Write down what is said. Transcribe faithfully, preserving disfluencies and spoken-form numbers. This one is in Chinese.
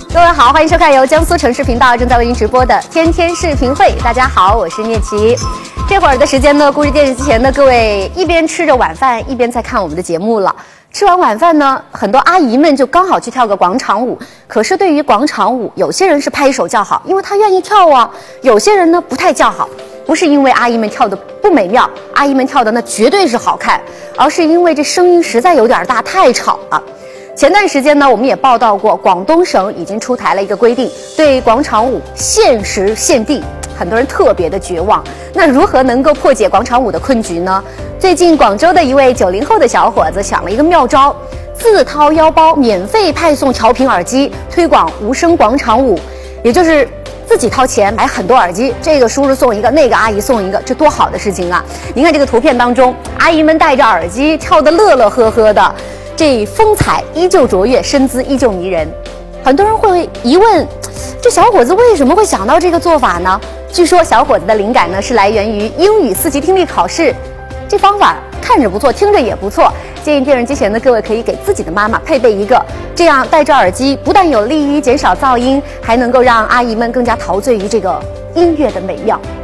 各位好，欢迎收看由江苏城市频道正在为您直播的天天视频会。大家好，我是聂琪。这会儿的时间呢，估计电视机前的各位一边吃着晚饭，一边在看我们的节目了。吃完晚饭呢，很多阿姨们就刚好去跳个广场舞。可是对于广场舞，有些人是拍手叫好，因为她愿意跳啊；有些人呢不太叫好，不是因为阿姨们跳的不美妙，阿姨们跳的那绝对是好看，而是因为这声音实在有点大，太吵了。前段时间呢，我们也报道过，广东省已经出台了一个规定，对广场舞限时限地，很多人特别的绝望。那如何能够破解广场舞的困局呢？最近广州的一位九零后的小伙子想了一个妙招，自掏腰包免费派送调频耳机，推广无声广场舞，也就是自己掏钱买很多耳机，这个叔叔送一个，那个阿姨送一个，这多好的事情啊！您看这个图片当中，阿姨们戴着耳机跳得乐乐呵呵的，这风采依旧卓越，身姿依旧迷人。很多人会疑问，这小伙子为什么会想到这个做法呢？据说小伙子的灵感呢是来源于英语四级听力考试，这方法看着不错，听着也不错。建议电视机前的各位可以给自己的妈妈配备一个，这样戴着耳机不但有利于减少噪音，还能够让阿姨们更加陶醉于这个音乐的美妙。